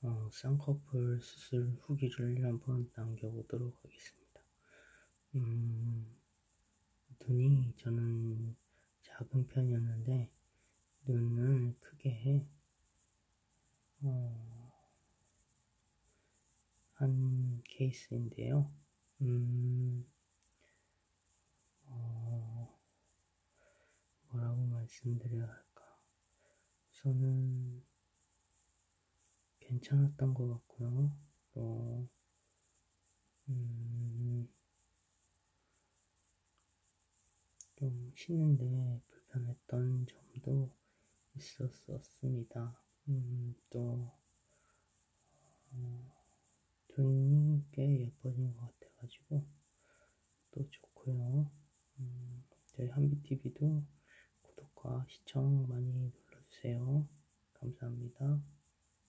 쌍꺼풀 수술 후기를 한번 남겨보도록 하겠습니다. 눈이 저는 작은 편이었는데 눈을 크게 한 케이스인데요. 뭐라고 말씀드려야 할까? 우선은 괜찮았던 것 같고요. 또, 좀 쉬는데 불편했던 점도 있었습니다. 또, 눈이 꽤 예뻐진 것 같아가지고 또 좋고요. 저희 한비TV도 구독과 시청 많이 눌러주세요. 감사합니다.